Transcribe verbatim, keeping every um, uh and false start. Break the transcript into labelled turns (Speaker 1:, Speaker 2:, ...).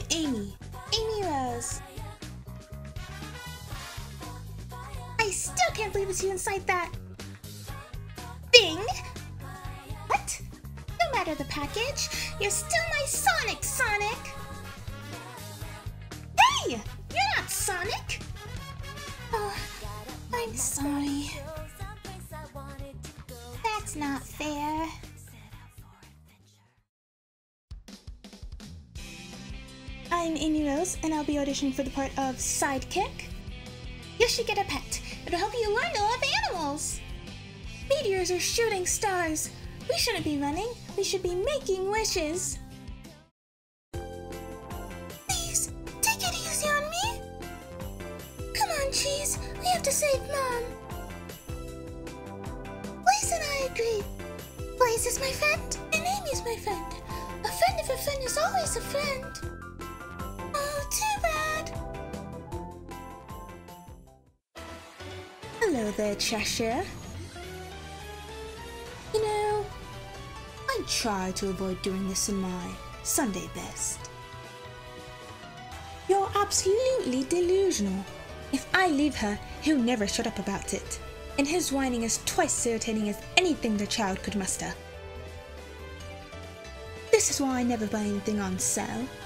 Speaker 1: Amy. Amy Rose. I still can't believe it's you inside that thing. What? No matter the package, you're still my Sonic, Sonic. Hey! You're not Sonic. Oh, I'm sorry. That's not fair. I'm Amy Rose, and I'll be auditioning for the part of Sidekick. You should get a pet. It'll help you learn to love animals. Meteors are shooting stars. We shouldn't be running. We should be making wishes. Please, take it easy on me. Come on, Cheese. We have to save Mom. Blaze and I agree. Blaze is my friend, and Amy's my friend. A friend of a friend is always a friend. Oh, too bad. Hello there, Cheshire. You know, I try to avoid doing this in my Sunday best. You're absolutely delusional. If I leave her, he'll never shut up about it. And his whining is twice as irritating as anything the child could muster. This is why I never buy anything on sale.